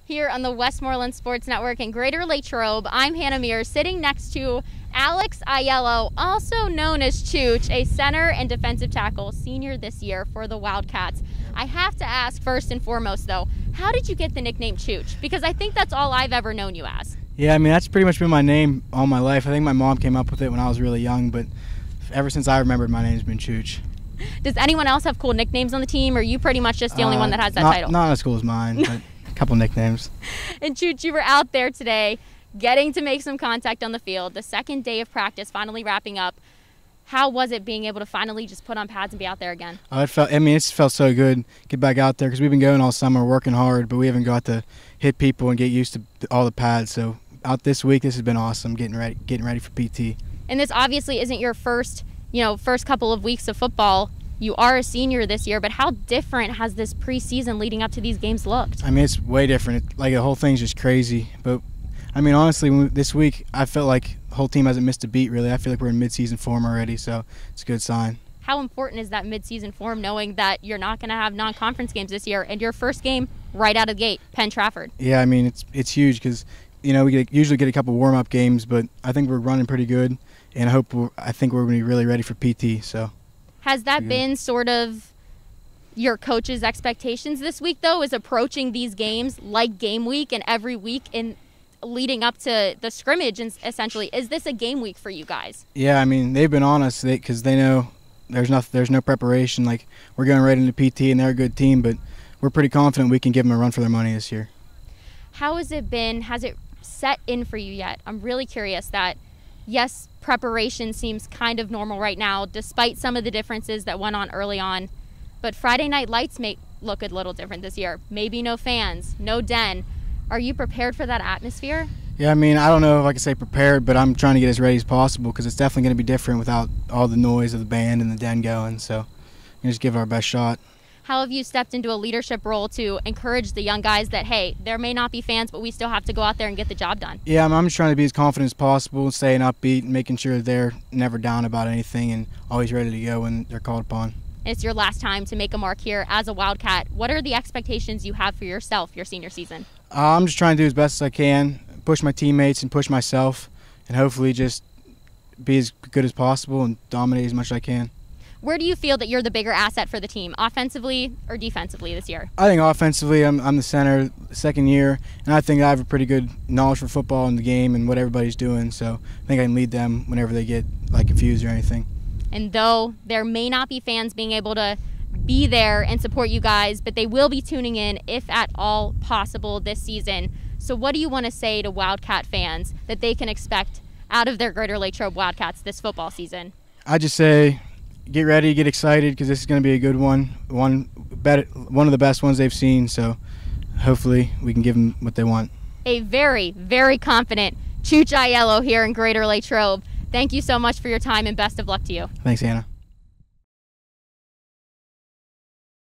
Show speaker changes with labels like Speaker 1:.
Speaker 1: here on the Westmoreland Sports Network in Greater Latrobe. I'm Hannah Mears, sitting next to Alex Aiello, also known as Chooch, a center and defensive tackle, senior this year for the Wildcats. I have to ask first and foremost, though, how did you get the nickname Chooch? Because I think that's all I've ever known you as.
Speaker 2: Yeah, I mean, that's pretty much been my name all my life. I think my mom came up with it when I was really young, but ever since I remembered, my name's been Chooch.
Speaker 1: Does anyone else have cool nicknames on the team, or are you pretty much just the only one that has that title?
Speaker 2: Not as cool as mine, but a couple nicknames.
Speaker 1: And Chooch, you were out there today getting to make some contact on the field. The second day of practice finally wrapping up. How was it being able to finally just put on pads and be out there again?
Speaker 2: It felt so good. Get back out there because we've been going all summer, working hard, but we haven't got to hit people and get used to all the pads. So out this week, this has been awesome. Getting ready for PT. And
Speaker 1: this obviously isn't your first couple of weeks of football. You are a senior this year, but how different has this preseason leading up to these games looked?
Speaker 2: I mean, it's way different. Like, the whole thing's just crazy. But, I mean, honestly, this week, I felt like the whole team hasn't missed a beat, really. I feel like we're in mid-season form already, so it's a good sign.
Speaker 1: How important is that mid-season form, knowing that you're not going to have non-conference games this year, and your first game right out of the gate, Penn Trafford?
Speaker 2: Yeah, I mean, it's huge because, we usually get a couple warm-up games, but I think we're running pretty good, and I think we're going to be really ready for PT, so.
Speaker 1: Has that been sort of your coach's expectations this week, though, is approaching these games like game week and every week in leading up to the scrimmage, and essentially? Is this a game week for you guys?
Speaker 2: Yeah, I mean, they've been on us because they know there's no preparation. Like, we're going right into PT, and they're a good team, but we're pretty confident we can give them a run for their money this year.
Speaker 1: How has it been? Has it set in for you yet? I'm really curious that, yes, preparation seems kind of normal right now, despite some of the differences that went on early on. But Friday Night Lights may look a little different this year. Maybe no fans, no den. Are you prepared for that atmosphere?
Speaker 2: Yeah, I mean, I don't know if I can say prepared, but I'm trying to get as ready as possible because it's definitely going to be different without all the noise of the band and the den going. So we just give our best shot.
Speaker 1: How have you stepped into a leadership role to encourage the young guys that, hey, there may not be fans, but we still have to go out there and get the job done?
Speaker 2: Yeah, I'm just trying to be as confident as possible, staying upbeat, and making sure they're never down about anything and always ready to go when they're called upon.
Speaker 1: It's your last time to make a mark here as a Wildcat. What are the expectations you have for yourself your senior season?
Speaker 2: I'm just trying to do as best as I can, push my teammates and push myself, and hopefully just be as good as possible and dominate as much as I can.
Speaker 1: Where do you feel that you're the bigger asset for the team, offensively or defensively this year?
Speaker 2: I think offensively, I'm the center, second year, and I think I have a pretty good knowledge for football and the game and what everybody's doing, so I think I can lead them whenever they get confused or anything.
Speaker 1: And though there may not be fans being able to be there and support you guys, but they will be tuning in, if at all possible, this season. So what do you want to say to Wildcat fans that they can expect out of their Greater Latrobe Wildcats this football season?
Speaker 2: I just say, get ready, get excited, because this is going to be a good one. One of the best ones they've seen, so hopefully we can give them what they want.
Speaker 1: A very, very confident Chooch Aiello here in Greater Latrobe. Thank you so much for your time, and best of luck to you.
Speaker 2: Thanks, Hannah.